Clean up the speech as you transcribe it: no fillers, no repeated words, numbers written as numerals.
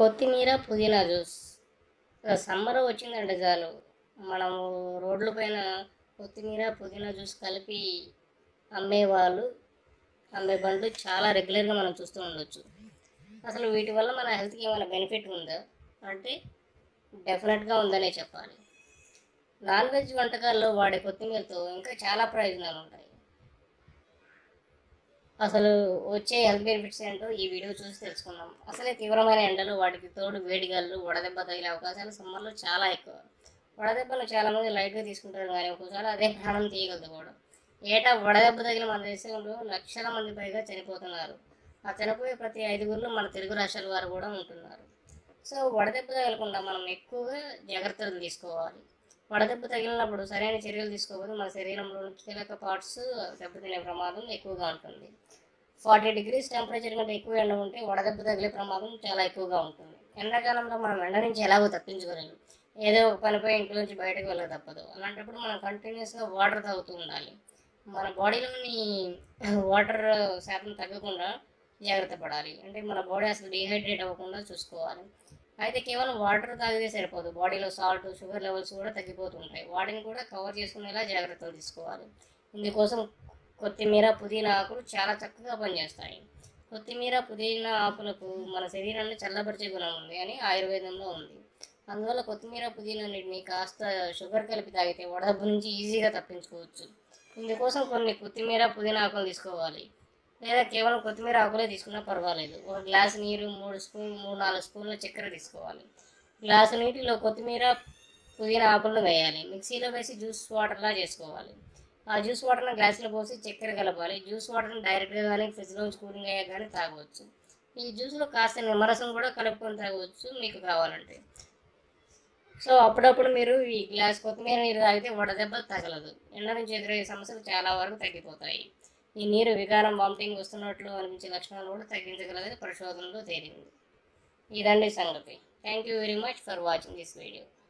కొత్తిమీర పుదీనా juice. Summer వచ్చిందంటే చాలు మనము రోడ్ల పైన కొత్తిమీర పుదీనా జ్యూస్ కలిపి అమ్మేవాళ్ళు, అమ్మే బండ్లు చాలా రెగ్యులర్గా మనం చూస్తూ ఉండొచ్చు. అసలు వీటి వల్ల మన హెల్త్కి ఏమైనా బెనిఫిట్ ఉందా అంటే డెఫినెట్గా ఉందనే చెప్పాలి. నాన్ వెజ్ వంటకాల్లో వాడే కొత్తిమీరతో ఇంకా చాలా ప్రయోజనాలు ఉంటాయి. అసలు వచ్చే హెల్త్ బెనిఫిట్స్ ఏంటో ఈ వీడియో చూసి తెలుసుకుందాం. అసలే తీవ్రమైన ఎండలు, వాటికి తోడు వేడిగాళ్ళు, వడదెబ్బ తగిలే అవకాశాలు సమ్మర్లో చాలా ఎక్కువ. వడదెబ్బలు చాలామంది లైట్గా తీసుకుంటారు, కానీ ఒక్కోసారి అదే ప్రాణం తీయగలదు కూడా. ఏటా వడదెబ్బ తగిలి మన దేశంలో లక్షల మంది పైగా చనిపోతున్నారు. ఆ చనిపోయే ప్రతి 5గురిలో మన తెలుగు రాష్ట్రాల వారు కూడా ఉంటున్నారు. సో వడదెబ్బ తగలకుండా మనం ఎక్కువగా జాగ్రత్తలు తీసుకోవాలి. వడదెబ్బ తగిలినప్పుడు సరైన చర్యలు తీసుకోకపోతే మన శరీరంలోని కీలక పార్ట్స్ దెబ్బతినే ప్రమాదం ఎక్కువగా ఉంటుంది. 40 degrees టెంపరేచర్ కంటే ఎక్కువ ఎండ ఉంటే వడదెబ్బ తగిలే ప్రమాదం చాలా ఎక్కువగా ఉంటుంది. ఎండాకాలంలో మనం ఎండ నుంచి ఎలాగో తప్పించుకోలేము, ఏదో ఒక పనిపై ఇంట్లో నుంచి బయటకు వెళ్ళక తప్పదు. అలాంటప్పుడు మనం కంటిన్యూస్గా వాటర్ తాగుతూ ఉండాలి. మన బాడీలోని వాటర్ శాతం తగ్గకుండా జాగ్రత్త పడాలి. అంటే మన బాడీ అసలు డిహైడ్రేట్ అవ్వకుండా చూసుకోవాలి. అయితే కేవలం వాటర్ తాగితే సరిపోదు, బాడీలో సాల్ట్, షుగర్ లెవెల్స్ కూడా తగ్గిపోతుంటాయి. వాటిని కూడా కవర్ చేసుకునేలా జాగ్రత్తలు తీసుకోవాలి. ఇందుకోసం కొత్తిమీర, పుదీనా ఆకులు చాలా చక్కగా పనిచేస్తాయి. కొత్తిమీర, పుదీనా ఆకులకు మన శరీరాన్ని చల్లబరిచే గుణం ఉంది అని ఆయుర్వేదంలో ఉంది. అందువల్ల కొత్తిమీర, పుదీనా నీటిని కాస్త షుగర్ కలిపి తాగితే వడదెబ్బ నుంచి ఈజీగా తప్పించుకోవచ్చు. ఇందుకోసం కొన్ని కొత్తిమీర, పుదీనా ఆకులు తీసుకోవాలి, లేదా కేవలం కొత్తిమీర ఆకులే తీసుకున్నా పర్వాలేదు. ఒక గ్లాసు నీరు, 3-4 స్పూన్ల చక్కెర తీసుకోవాలి. గ్లాసు నీటిలో కొత్తిమీర, పుదీనా ఆకులను వేయాలి. మిక్సీలో వేసి జ్యూస్ వాటర్లా చేసుకోవాలి. ఆ జ్యూస్ వాటర్ని గ్లాసులో పోసి చక్కెర కలపాలి. జ్యూస్ వాటర్ని డైరెక్ట్గా కానీ ఫ్రిడ్జ్లోంచి కూలింగ్ అయ్యాక కానీ తాగవచ్చు. ఈ జ్యూస్లో కాస్త నిమ్మరసం కూడా కలుపుకొని తాగవచ్చు మీకు కావాలంటే. సో అప్పుడప్పుడు మీరు ఈ గ్లాస్ కొత్తిమీర నీరు తాగితే వడదెబ్బ తగలదు. ఎండ నుంచి ఎదురయ్యే సమస్యలు చాలా వరకు తగ్గిపోతాయి. ఈ నీరు వికారం, వామిటింగ్ వస్తున్నట్లు అనిపించే లక్షణాలు కూడా తగ్గించగలదని పరిశోధనలో తేలింది. ఇదండి సంగతి. Thank you very much for watching this video.